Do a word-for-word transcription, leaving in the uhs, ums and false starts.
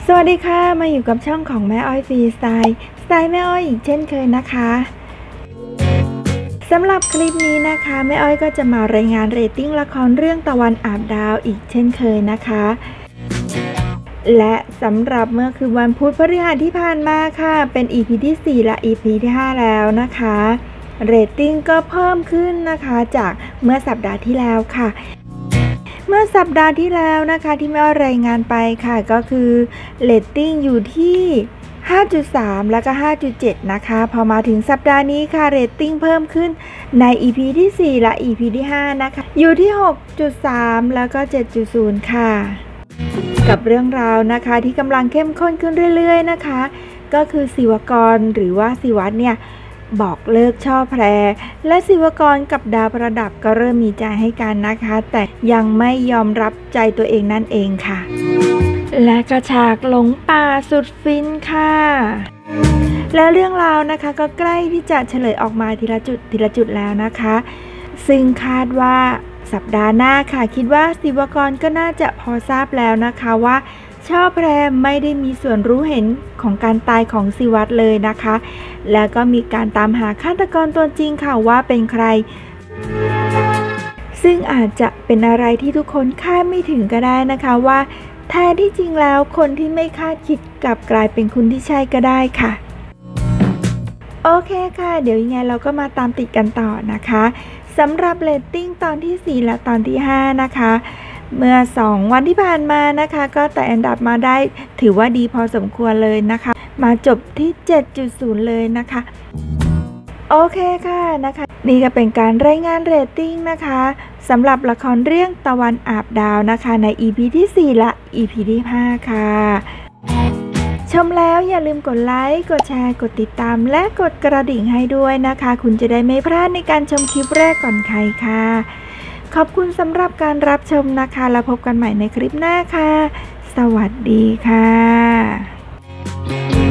สวัสดีค่ะมาอยู่กับช่องของแม่อ้อยฟรีสไตล์สไตล์แม่อ้อยอีกเช่นเคยนะคะสำหรับคลิปนี้นะคะแม่อ้อยก็จะมารายงานเรตติ้งละครเรื่องตะวันอาบดาวอีกเช่นเคยนะคะและสำหรับเมื่อคือวันพุธพฤหัสที่ผ่านมาค่ะเป็น อี พี ที่สี่และ อี พี ที่ห้าแล้วนะคะเรตติ้งก็เพิ่มขึ้นนะคะจากเมื่อสัปดาห์ที่แล้วค่ะเมื่อสัปดาห์ที่แล้วนะคะที่แม่อ้อยรายงานไปค่ะก็คือเรตติ้งอยู่ที่ ห้าจุดสาม แล้วก็ ห้าจุดเจ็ด นะคะพอมาถึงสัปดาห์นี้ค่ะเรตติ้งเพิ่มขึ้นใน อี พี ที่สี่และ อี พี ที่ห้านะคะอยู่ที่ หกจุดสาม แล้วก็ เจ็ดจุดศูนย์ ค่ะกับเรื่องราวนะคะที่กำลังเข้มข้นขึ้นเรื่อยๆนะคะก็คือศิวกรหรือว่าศิวัตรเนี่ยบอกเลิกช่อแพรและศิวกรกับดาวประดับก็เริ่มมีใจให้กันนะคะแต่ยังไม่ยอมรับใจตัวเองนั่นเองค่ะและกระฉากหลงป่าสุดฟินค่ะและเรื่องราวนะคะก็ใกล้ที่จะเฉลยออกมาทีละจุดทีละจุดแล้วนะคะซึ่งคาดว่าสัปดาห์หน้าค่ะคิดว่าศิวกรก็น่าจะพอทราบแล้วนะคะว่าช่อแพรไม่ได้มีส่วนรู้เห็นของการตายของศิวัตรเลยนะคะแล้วก็มีการตามหาฆาตกรตัวจริงค่ะว่าเป็นใครซึ่งอาจจะเป็นอะไรที่ทุกคนคาดไม่ถึงก็ได้นะคะว่าแท้ที่จริงแล้วคนที่ไม่คาดคิดกลับกลายเป็นคนที่ใช่ก็ได้ค่ะโอเคค่ะเดี๋ยวยังไงเราก็มาตามติดกันต่อนะคะสำหรับเรตติ้งตอนที่สี่และตอนที่ห้านะคะเมื่อสองวันที่ผ่านมานะคะก็แต่อันดับมาได้ถือว่าดีพอสมควรเลยนะคะมาจบที่ เจ็ดจุดศูนย์ เลยนะคะโอเคค่ะนะคะนี่ก็เป็นการรายงานเรตติ้งนะคะสำหรับละครเรื่องตะวันอาบดาวนะคะใน อี พี ที่สี่และ อี พี ที่ห้าค่ะชมแล้วอย่าลืมกดไลค์กดแชร์กดติดตามและกดกระดิ่งให้ด้วยนะคะคุณจะได้ไม่พลาดในการชมคลิปแรกก่อนใครค่ะขอบคุณสำหรับการรับชมนะคะแล้วพบกันใหม่ในคลิปหน้าค่ะสวัสดีค่ะ